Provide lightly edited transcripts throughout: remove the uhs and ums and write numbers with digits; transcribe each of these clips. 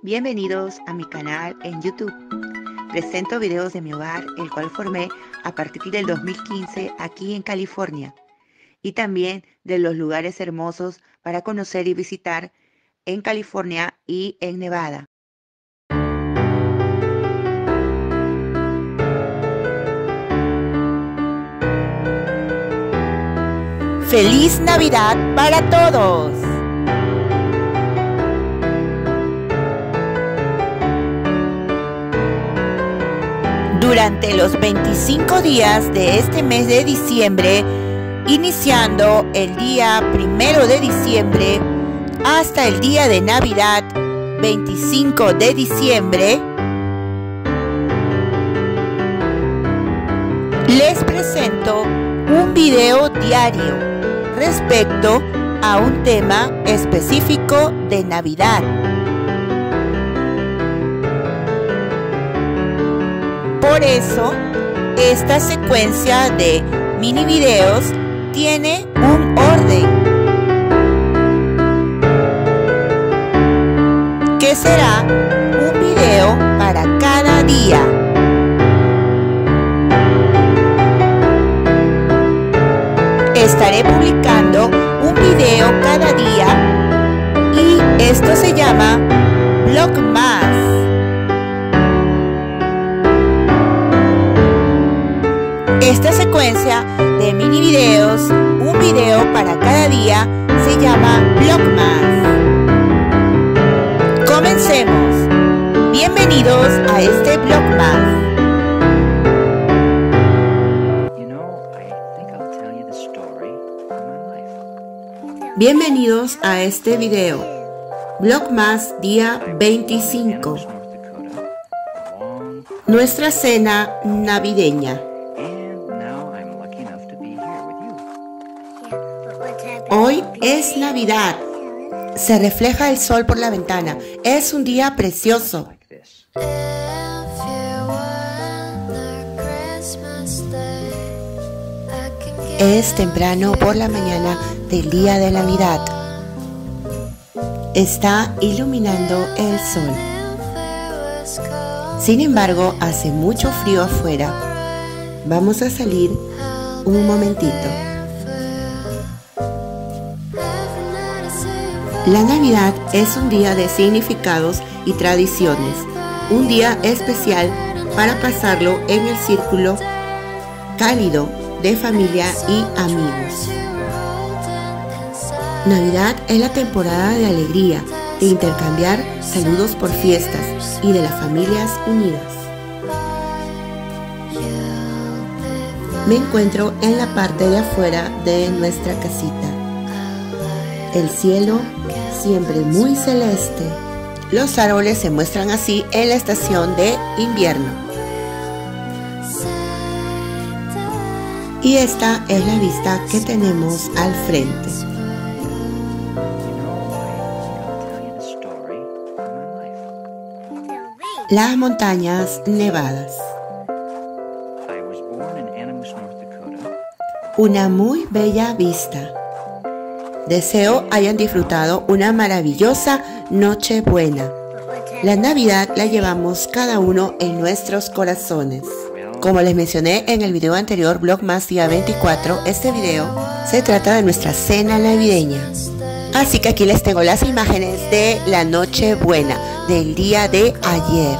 Bienvenidos a mi canal en YouTube. Presento videos de mi hogar, el cual formé a partir del 2015 aquí en California, y también de los lugares hermosos para conocer y visitar en California y en Nevada. ¡Feliz Navidad para todos! Durante los 25 días de este mes de diciembre, iniciando el día 1 de diciembre hasta el día de Navidad, 25 de diciembre, les presento un video diario respecto a un tema específico de Navidad. Por eso, esta secuencia de mini videos tiene un orden, que será un video para cada día. Estaré publicando un video cada día y esto se llama Vlogmas. Esta secuencia de mini videos, un video para cada día, se llama Vlogmas. Comencemos. Bienvenidos a este Vlogmas. Bienvenidos a este video. Vlogmas día 25. Nuestra cena navideña. Hoy es Navidad. Se refleja el sol por la ventana. Es un día precioso. Es temprano por la mañana del día de Navidad. Está iluminando el sol. Sin embargo, hace mucho frío afuera. Vamos a salir un momentito. La Navidad es un día de significados y tradiciones, un día especial para pasarlo en el círculo cálido de familia y amigos. Navidad es la temporada de alegría, de intercambiar saludos por fiestas y de las familias unidas. Me encuentro en la parte de afuera de nuestra casita. El cielo siempre muy celeste. Los árboles se muestran así en la estación de invierno. Y esta es la vista que tenemos al frente. Las montañas nevadas. Una muy bella vista. Deseo hayan disfrutado una maravillosa Nochebuena. La Navidad la llevamos cada uno en nuestros corazones. Como les mencioné en el video anterior, Vlogmas día 24, este video se trata de nuestra cena navideña. Así que aquí les tengo las imágenes de la Nochebuena, del día de ayer.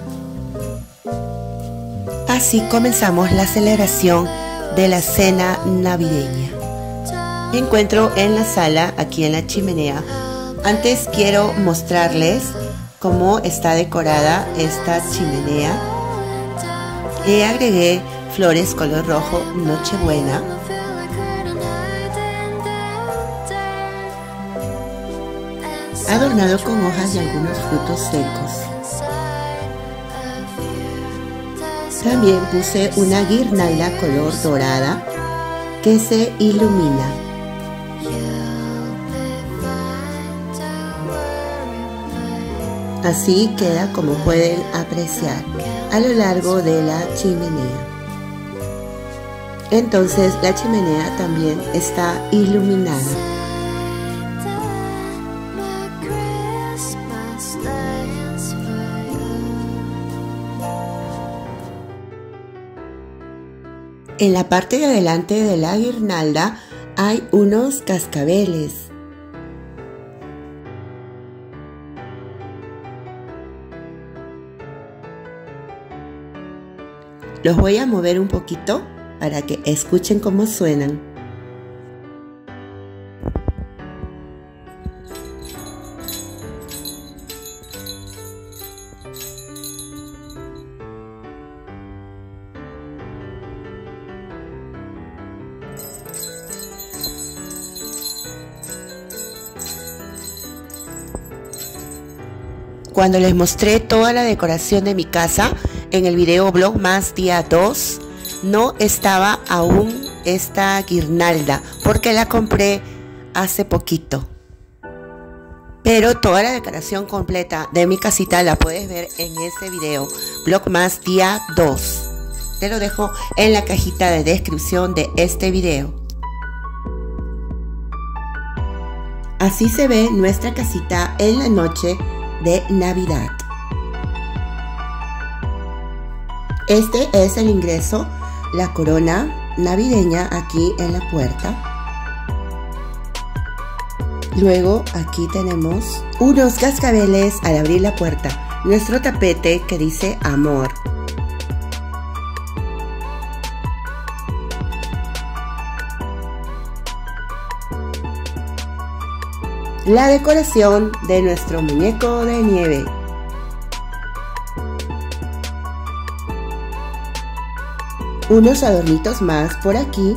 Así comenzamos la celebración de la cena navideña. Me encuentro en la sala, aquí en la chimenea. Antes quiero mostrarles cómo está decorada esta chimenea. Le agregué flores color rojo, Nochebuena. Adornado con hojas y algunos frutos secos. También puse una guirnalda color dorada que se ilumina. Así queda, como pueden apreciar, a lo largo de la chimenea. Entonces la chimenea también está iluminada. En la parte de adelante de la guirnalda hay unos cascabeles. Los voy a mover un poquito para que escuchen cómo suenan. Cuando les mostré toda la decoración de mi casa en el video Vlogmas día 2, no estaba aún esta guirnalda porque la compré hace poquito. Pero toda la decoración completa de mi casita la puedes ver en ese video Vlogmas día 2. Te lo dejo en la cajita de descripción de este video. Así se ve nuestra casita en la noche de Navidad. Este es el ingreso, la corona navideña aquí en la puerta. Luego aquí tenemos unos cascabeles al abrir la puerta, nuestro tapete que dice amor. La decoración de nuestro muñeco de nieve. Unos adornitos más por aquí.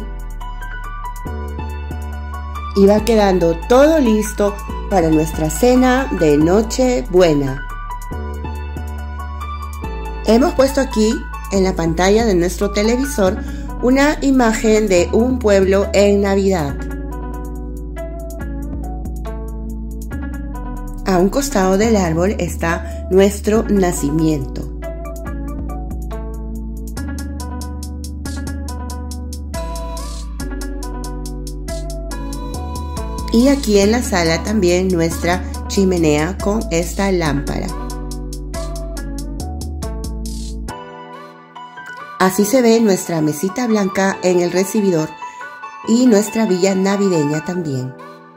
Y va quedando todo listo para nuestra cena de Nochebuena. Hemos puesto aquí en la pantalla de nuestro televisor una imagen de un pueblo en Navidad. A un costado del árbol está nuestro nacimiento. Y aquí en la sala también nuestra chimenea con esta lámpara. Así se ve nuestra mesita blanca en el recibidor y nuestra villa navideña también.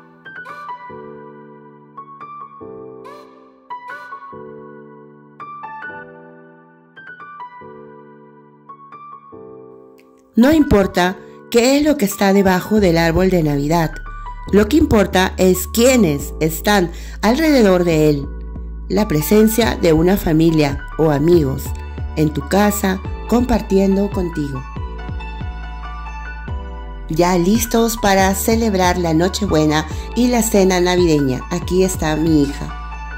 No importa qué es lo que está debajo del árbol de Navidad, lo que importa es quiénes están alrededor de él, la presencia de una familia o amigos en tu casa compartiendo contigo. Ya listos para celebrar la Nochebuena y la cena navideña. Aquí está mi hija.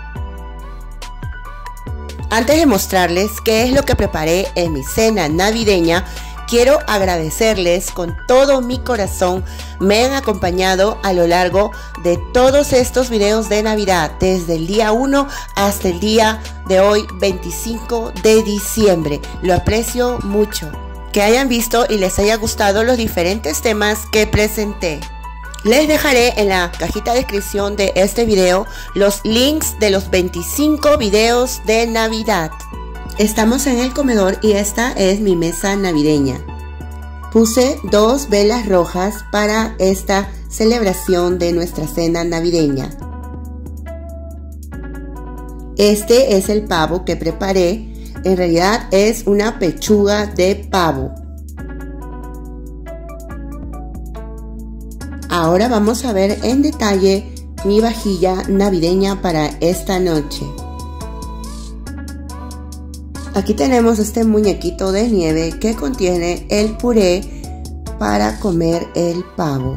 Antes de mostrarles qué es lo que preparé en mi cena navideña, quiero agradecerles con todo mi corazón. Me han acompañado a lo largo de todos estos videos de Navidad, desde el día 1 hasta el día de hoy, 25 de diciembre. Lo aprecio mucho. Que hayan visto y les haya gustado los diferentes temas que presenté. Les dejaré en la cajita de descripción de este video los links de los 25 videos de Navidad. Estamos en el comedor y esta es mi mesa navideña. Puse 2 velas rojas para esta celebración de nuestra cena navideña. Este es el pavo que preparé. En realidad es una pechuga de pavo. Ahora vamos a ver en detalle mi vajilla navideña para esta noche. Aquí tenemos este muñequito de nieve que contiene el puré para comer el pavo.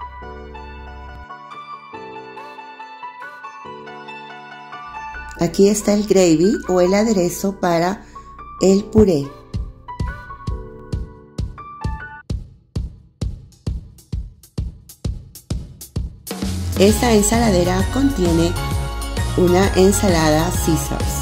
Aquí está el gravy o el aderezo para el puré. Esta ensaladera contiene una ensalada Caesars.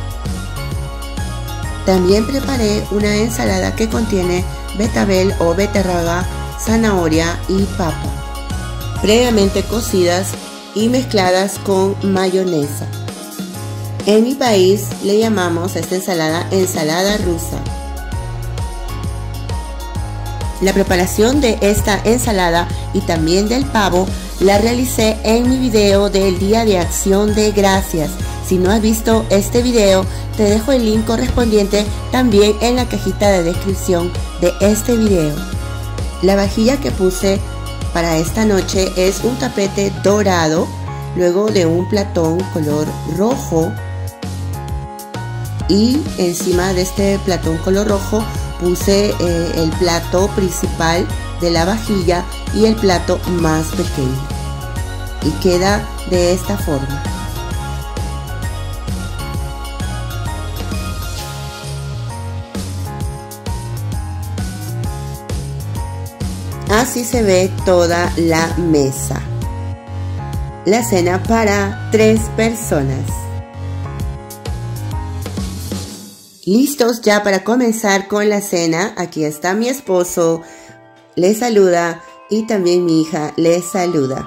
También preparé una ensalada que contiene betabel o beterraga, zanahoria y papa, previamente cocidas y mezcladas con mayonesa. En mi país le llamamos a esta ensalada ensalada rusa. La preparación de esta ensalada y también del pavo la realicé en mi video del Día de Acción de Gracias. Si no has visto este video, te dejo el link correspondiente también en la cajita de descripción de este video. La vajilla que puse para esta noche es un tapete dorado, luego de un platón color rojo, y encima de este platón color rojo puse el plato principal de la vajilla y el plato más pequeño, y queda de esta forma. Así se ve toda la mesa. La cena para 3 personas. Listos ya para comenzar con la cena. Aquí está mi esposo, le saluda, y también mi hija le saluda.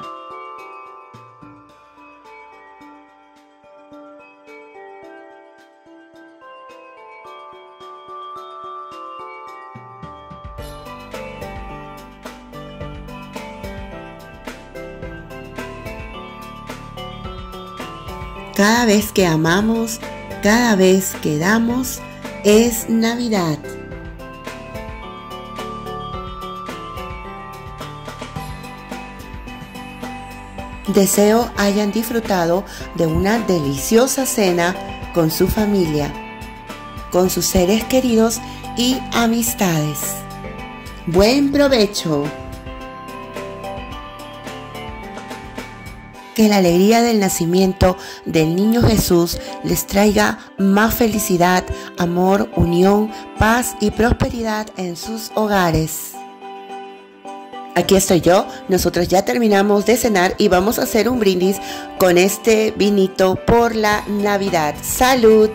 Cada vez que amamos, cada vez que damos, es Navidad. Deseo hayan disfrutado de una deliciosa cena con su familia, con sus seres queridos y amistades. ¡Buen provecho! Que la alegría del nacimiento del niño Jesús les traiga más felicidad, amor, unión, paz y prosperidad en sus hogares. Aquí estoy yo, nosotros ya terminamos de cenar y vamos a hacer un brindis con este vinito por la Navidad. ¡Salud!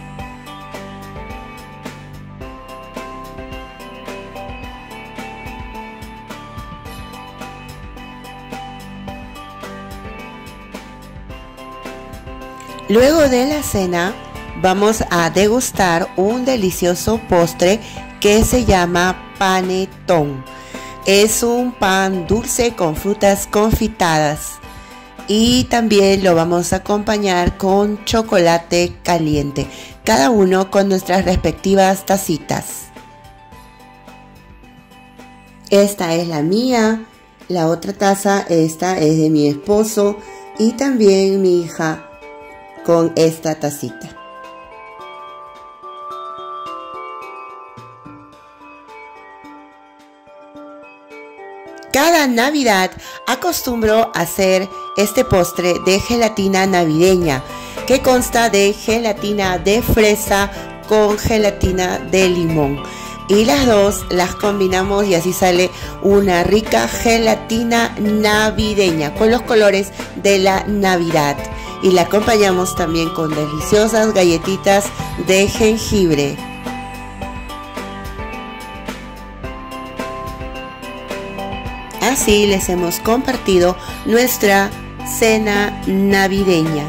Luego de la cena vamos a degustar un delicioso postre que se llama panetón. Es un pan dulce con frutas confitadas y también lo vamos a acompañar con chocolate caliente, cada uno con nuestras respectivas tacitas. Esta es la mía, la otra taza, esta es de mi esposo y también mi hija con esta tacita. Cada Navidad acostumbro hacer este postre de gelatina navideña que consta de gelatina de fresa con gelatina de limón, y las dos las combinamos y así sale una rica gelatina navideña con los colores de la Navidad. Y la acompañamos también con deliciosas galletitas de jengibre. Así les hemos compartido nuestra cena navideña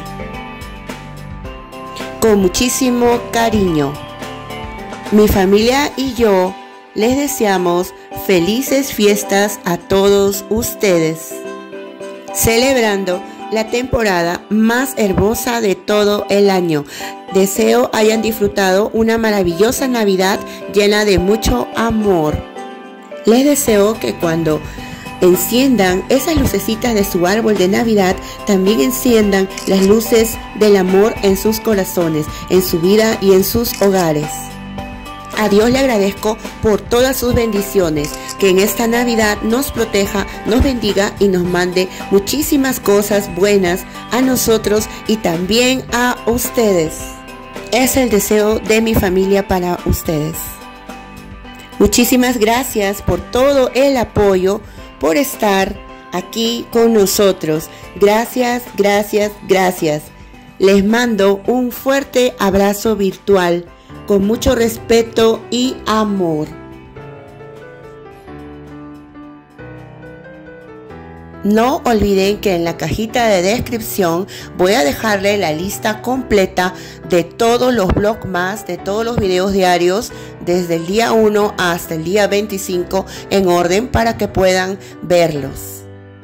con muchísimo cariño. Mi familia y yo les deseamos felices fiestas a todos ustedes, celebrando la temporada más hermosa de todo el año. Deseo hayan disfrutado una maravillosa Navidad llena de mucho amor. Les deseo que cuando enciendan esas lucecitas de su árbol de Navidad, también enciendan las luces del amor en sus corazones, en su vida y en sus hogares. A Dios le agradezco por todas sus bendiciones, que en esta Navidad nos proteja, nos bendiga y nos mande muchísimas cosas buenas a nosotros y también a ustedes. Es el deseo de mi familia para ustedes. Muchísimas gracias por todo el apoyo, por estar aquí con nosotros. Gracias, gracias, gracias. Les mando un fuerte abrazo virtual con mucho respeto y amor. No olviden que en la cajita de descripción voy a dejarle la lista completa de todos los Vlogmas, de todos los videos diarios desde el día 1 hasta el día 25 en orden para que puedan verlos.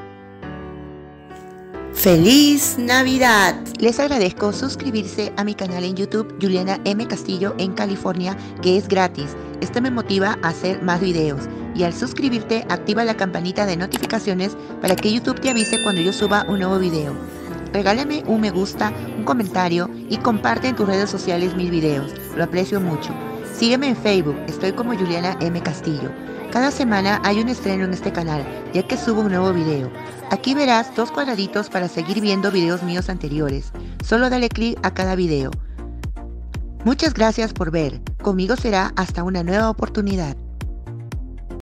¡Feliz Navidad! Les agradezco suscribirse a mi canal en YouTube Juliana M. Castillo en California, que es gratis. Esto me motiva a hacer más videos. Y al suscribirte, activa la campanita de notificaciones para que YouTube te avise cuando yo suba un nuevo video. Regálame un me gusta, un comentario y comparte en tus redes sociales mis videos. Lo aprecio mucho. Sígueme en Facebook, estoy como Juliana M. Castillo. Cada semana hay un estreno en este canal, ya que subo un nuevo video. Aquí verás 2 cuadraditos para seguir viendo videos míos anteriores. Solo dale clic a cada video. Muchas gracias por ver. Conmigo será hasta una nueva oportunidad.